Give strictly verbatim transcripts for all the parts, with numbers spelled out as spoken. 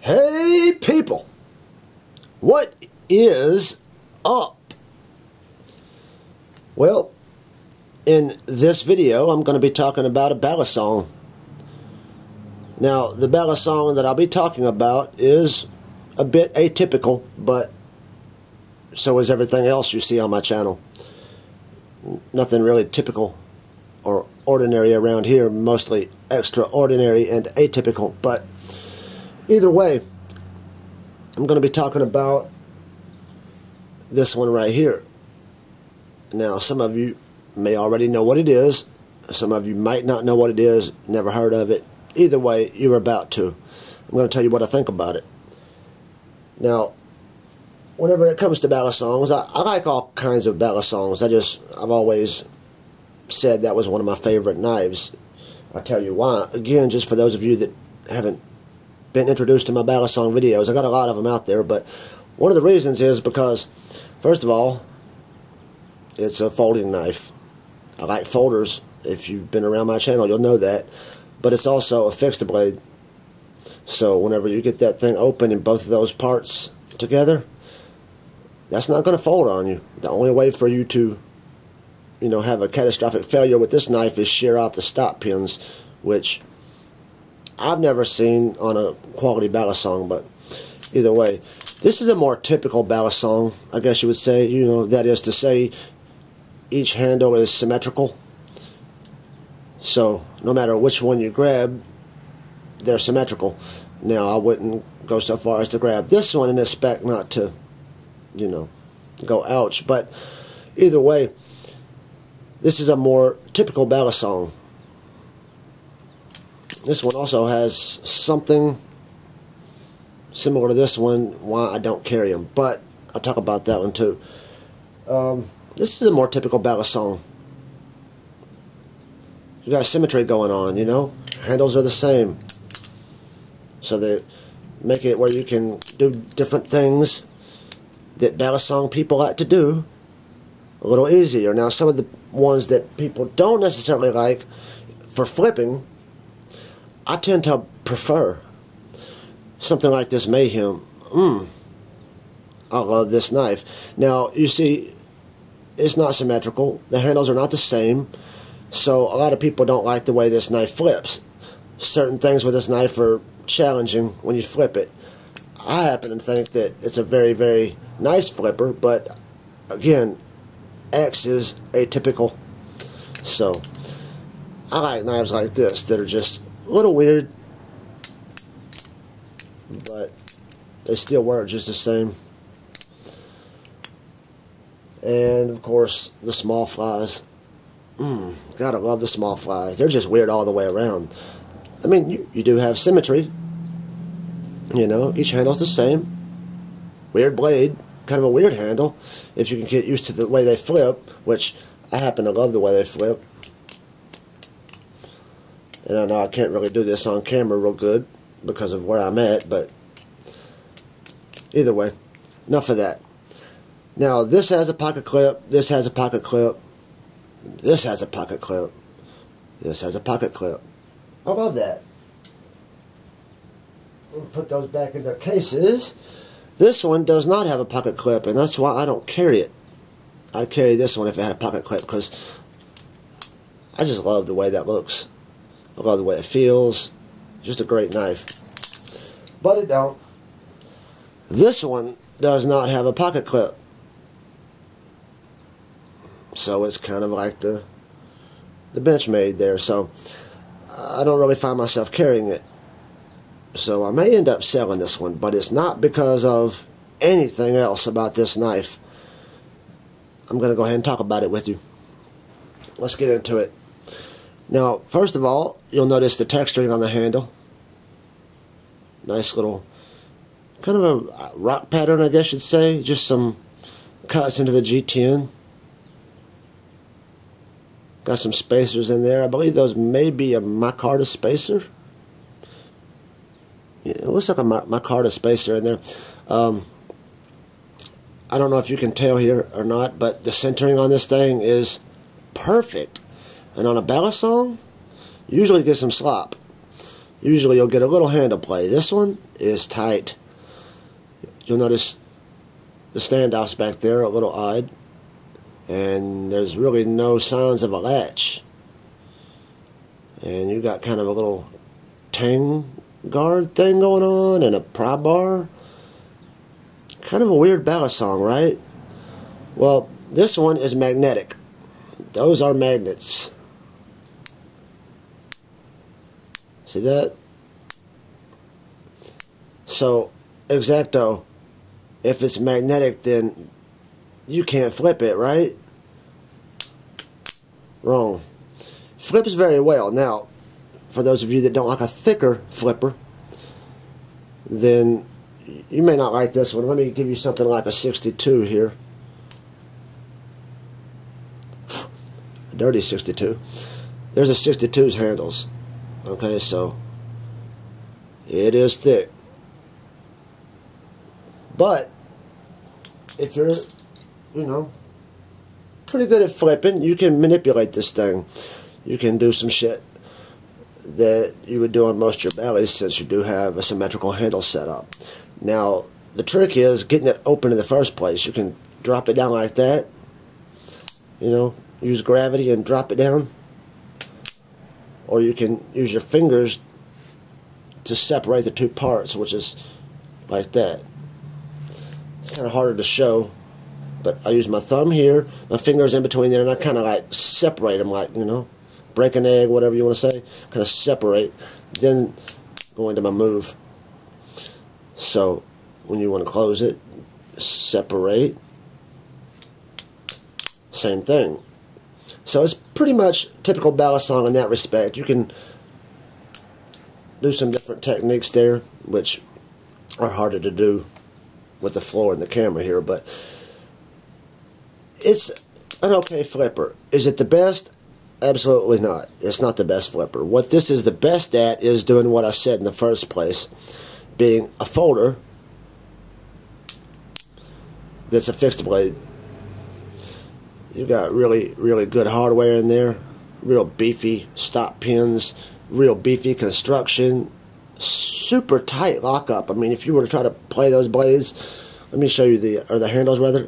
Hey people, what is up? Well, in this video I'm going to be talking about a balisong. Now, the balisong that I'll be talking about is a bit atypical, but so is everything else you see on my channel. Nothing really typical or ordinary around here, mostly extraordinary and atypical, but either way, I'm going to be talking about this one right here. Now, some of you may already know what it is. Some of you might not know what it is, never heard of it. Either way, you're about to. I'm going to tell you what I think about it. Now, whenever it comes to balisongs, I, I like all kinds of balisongs. I just, I've always said that was one of my favorite knives. I'll tell you why. Again, just for those of you that haven't been introduced to my balisong videos, I got a lot of them out there, but one of the reasons is because, first of all, it's a folding knife. I like folders. If you've been around my channel, you'll know that. But it's also a fixed blade. So whenever you get that thing open and both of those parts together, that's not going to fold on you. The only way for you to, you know, have a catastrophic failure with this knife is shear out the stop pins, which I've never seen on a quality balisong, but either way, this is a more typical balisong, I guess you would say. You know, that is to say, each handle is symmetrical. So no matter which one you grab, they're symmetrical. Now, I wouldn't go so far as to grab this one and expect not to, you know, go ouch. But either way, this is a more typical balisong. This one also has something similar to this one, why I don't carry them. But I'll talk about that one too. Um, this is a more typical balisong. You got symmetry going on, you know. Handles are the same. So they make it where you can do different things that balisong people like to do a little easier. Now, some of the ones that people don't necessarily like for flipping, I tend to prefer. Something like this Mayhem. Mmm. I love this knife. Now, you see, it's not symmetrical. The handles are not the same. So a lot of people don't like the way this knife flips. Certain things with this knife are challenging when you flip it. I happen to think that it's a very, very nice flipper, but again, X is atypical. So I like knives like this that are just a little weird, but they still work just the same. And of course, the small flies. Mmm, gotta love the small flies. They're just weird all the way around. I mean, you, you do have symmetry. You know, each handle's the same. Weird blade, kind of a weird handle, if you can get used to the way they flip, which I happen to love the way they flip. And I know I can't really do this on camera real good because of where I'm at, but either way, enough of that. Now, this has a pocket clip, this has a pocket clip, this has a pocket clip, this has a pocket clip. I love that. We'll put those back in their cases. This one does not have a pocket clip, and that's why I don't carry it. I'd carry this one if it had a pocket clip, because I just love the way that looks. I love the way it feels. Just a great knife. But it don't. This one does not have a pocket clip. So it's kind of like the the Benchmade there. So I don't really find myself carrying it. So I may end up selling this one, but it's not because of anything else about this knife. I'm going to go ahead and talk about it with you. Let's get into it. Now, first of all, you'll notice the texturing on the handle. Nice little, kind of a rock pattern, I guess you'd say. Just some cuts into the G ten. Got some spacers in there. I believe those may be a micarta spacer. Yeah, it looks like a micarta spacer in there. Um, I don't know if you can tell here or not, but the centering on this thing is perfect. And on a balisong, usually get some slop. usually you'll get a little handle play. This one is tight. You'll notice the standoffs back there are a little odd, and there's really no signs of a latch. And you got kind of a little tang guard thing going on and a pry bar. Kind of a weird balisong, right? Well, this one is magnetic. Those are magnets. See that? So, exacto, if it's magnetic, then you can't flip it, right? Wrong. Flips very well. Now, for those of you that don't like a thicker flipper, then you may not like this one. Let me give you something like a sixty-two here. A dirty sixty-two. There's a sixty-two's handles. Okay, so it is thick. But if you're, you know, pretty good at flipping, you can manipulate this thing. You can do some shit that you would do on most of your bellies, since you do have a symmetrical handle set up. Now, the trick is getting it open in the first place. You can drop it down like that. You know, use gravity and drop it down. Or you can use your fingers to separate the two parts, which is like that. It's kind of harder to show, but I use my thumb here, my fingers in between there, and I kind of like separate them, like, you know, break an egg, whatever you want to say. Kind of separate, then go into my move. So when you want to close it, separate. Same thing. So it's pretty much typical balisong in that respect. You can do some different techniques there, which are harder to do with the floor and the camera here, but it's an okay flipper. Is it the best? Absolutely not. It's not the best flipper. What this is the best at is doing what I said in the first place, being a folder that's a fixed blade. You got really, really good hardware in there, real beefy stop pins, real beefy construction, super tight lockup. I mean, if you were to try to play those blades, let me show you the, or the handles rather,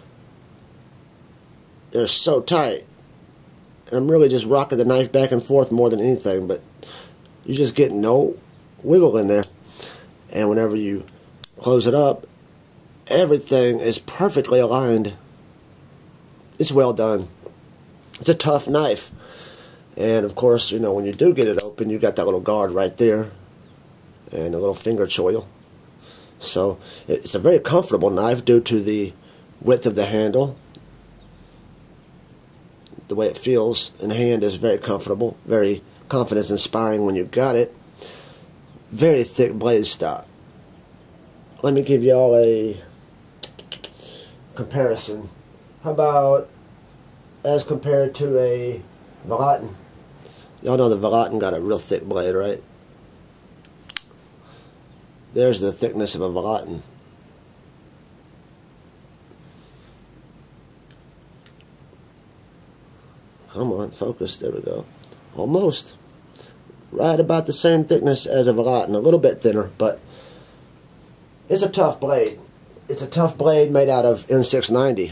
they're so tight. And I'm really just rocking the knife back and forth more than anything, but you just get no wiggle in there. And whenever you close it up, everything is perfectly aligned. It's well done. It's a tough knife. And of course, you know, when you do get it open, you got that little guard right there and a little finger choil. So it's a very comfortable knife due to the width of the handle. The way it feels in the hand is very comfortable, very confidence inspiring when you got it. Very thick blade stock. Let me give y'all a comparison. How about as compared to a Volatin? Y'all know the Volatin got a real thick blade, right? There's the thickness of a Volatin. Come on, focus. There we go. Almost. Right about the same thickness as a Volatin. A little bit thinner, but it's a tough blade. It's a tough blade made out of N six ninety.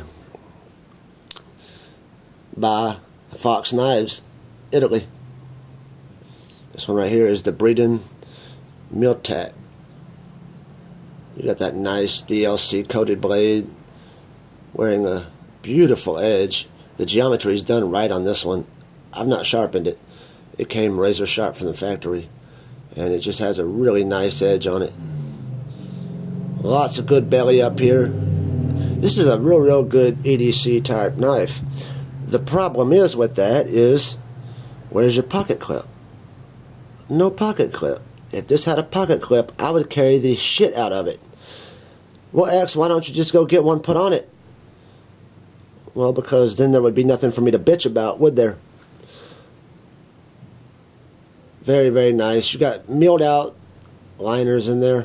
By Fox Knives, Italy. This one right here is the Breeden Miltac. You got that nice D L C coated blade wearing a beautiful edge. The geometry is done right on this one. I've not sharpened it. It came razor sharp from the factory, and it just has a really nice edge on it. Lots of good belly up here. This is a real, real good E D C type knife. The problem is with that is, where's your pocket clip? No pocket clip. If this had a pocket clip, I would carry the shit out of it. Well, X, why don't you just go get one put on it? Well, because then there would be nothing for me to bitch about, would there? Very, very nice. You got milled out liners in there.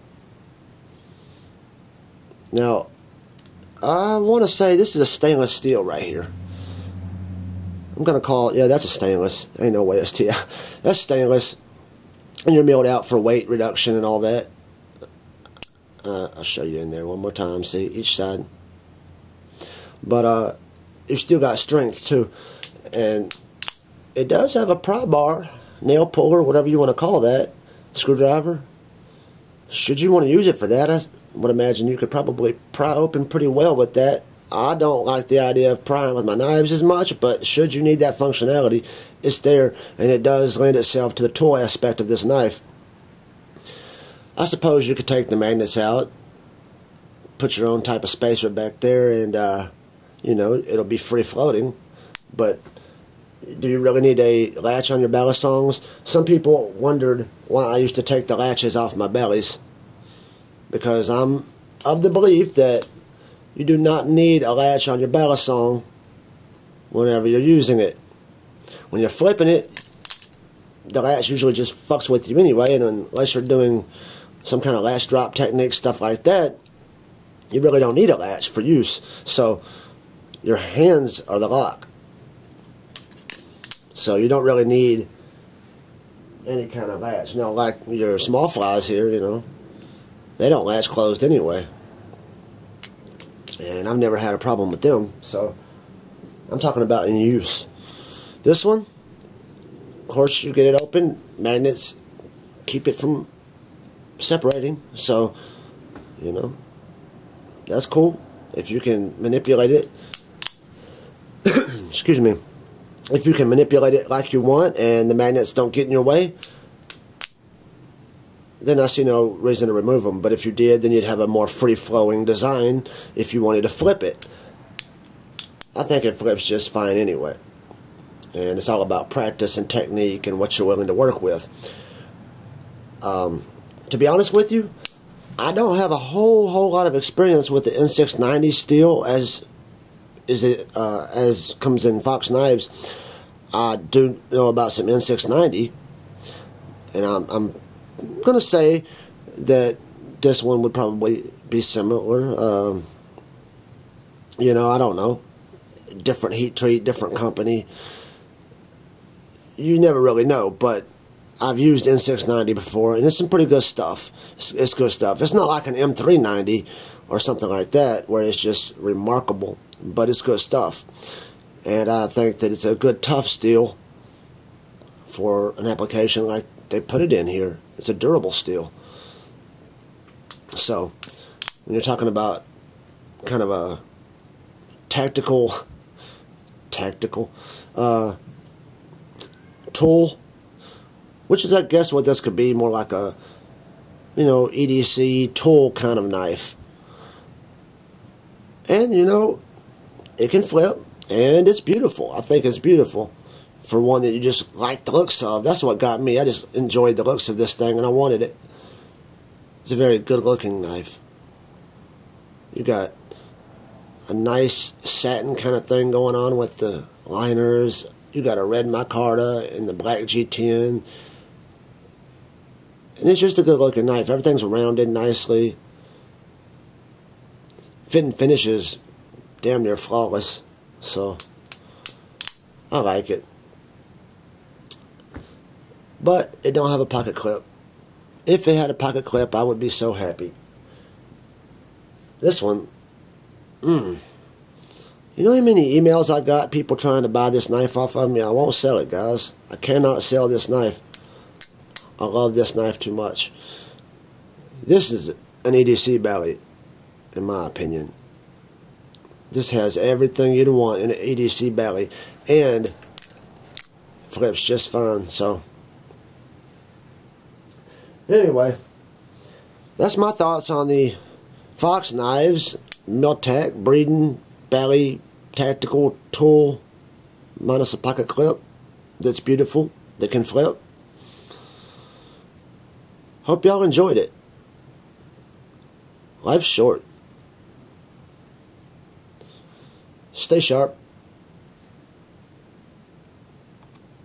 Now, I want to say this is a stainless steel right here. I'm going to call it, yeah, that's a stainless. Ain't no way it's steel. That's stainless. and you're milled out for weight reduction and all that. Uh, I'll show you in there one more time. See, each side. But uh, you still got strength too, and it does have a pry bar, nail puller, whatever you want to call that, screwdriver. Should you want to use it for that, I would imagine you could probably pry open pretty well with that. I don't like the idea of prying with my knives as much, but should you need that functionality, it's there, and it does lend itself to the tool aspect of this knife. I suppose you could take the magnets out, put your own type of spacer back there, and uh, you know, it'll be free floating. But do you really need a latch on your balisongs? Some people wondered why I used to take the latches off my bellies, because I'm of the belief that you do not need a latch on your balisong whenever you're using it. When you're flipping it, the latch usually just fucks with you anyway, and unless you're doing some kind of latch drop technique, stuff like that, you really don't need a latch for use. So your hands are the lock. So you don't really need any kind of latch. Now, like your small flies here, you know, they don't latch closed anyway. And I've never had a problem with them. So I'm talking about in use. This one, of course, you get it open, magnets keep it from separating. So, you know, that's cool if you can manipulate it. Excuse me. If you can manipulate it like you want and the magnets don't get in your way, then I see no reason to remove them. But if you did, then you'd have a more free-flowing design if you wanted to flip it. I think it flips just fine anyway. And it's all about practice and technique and what you're willing to work with. Um, to be honest with you, I don't have a whole whole lot of experience with the N six ninety steel as is it uh, as comes in Fox knives. I do know about some N six ninety, and I'm, I'm going to say that this one would probably be similar. Um, you know, I don't know. Different heat treat, different company. You never really know, but I've used N six ninety before, and it's some pretty good stuff. It's, it's good stuff. It's not like an M three ninety or something like that, where it's just remarkable, but it's good stuff. And I think that it's a good tough steel for an application like they put it in here. It's a durable steel. So, when you're talking about kind of a tactical, tactical uh, tool, which is, I guess, what this could be, more like a, you know, E D C tool kind of knife. And, you know, it can flip, and it's beautiful. I think it's beautiful for one that you just like the looks of. That's what got me. I just enjoyed the looks of this thing, and I wanted it. It's a very good-looking knife. You got a nice satin kind of thing going on with the liners. You got a red micarta and the black G ten. And it's just a good-looking knife. Everything's rounded nicely. Fit and finish is damn near flawless. So, I like it. But it don't have a pocket clip. If it had a pocket clip, I would be so happy. This one, mmm. You know how many emails I got, people trying to buy this knife off of me? I won't sell it, guys. I cannot sell this knife. I love this knife too much. This is an E D C belly, in my opinion. This has everything you'd want in an E D C belly, and flips just fine. So, anyway, that's my thoughts on the Fox knives, Miltac, Breeden, belly, tactical tool, minus a pocket clip. That's beautiful, that can flip. Hope y'all enjoyed it. Life's short. Stay sharp.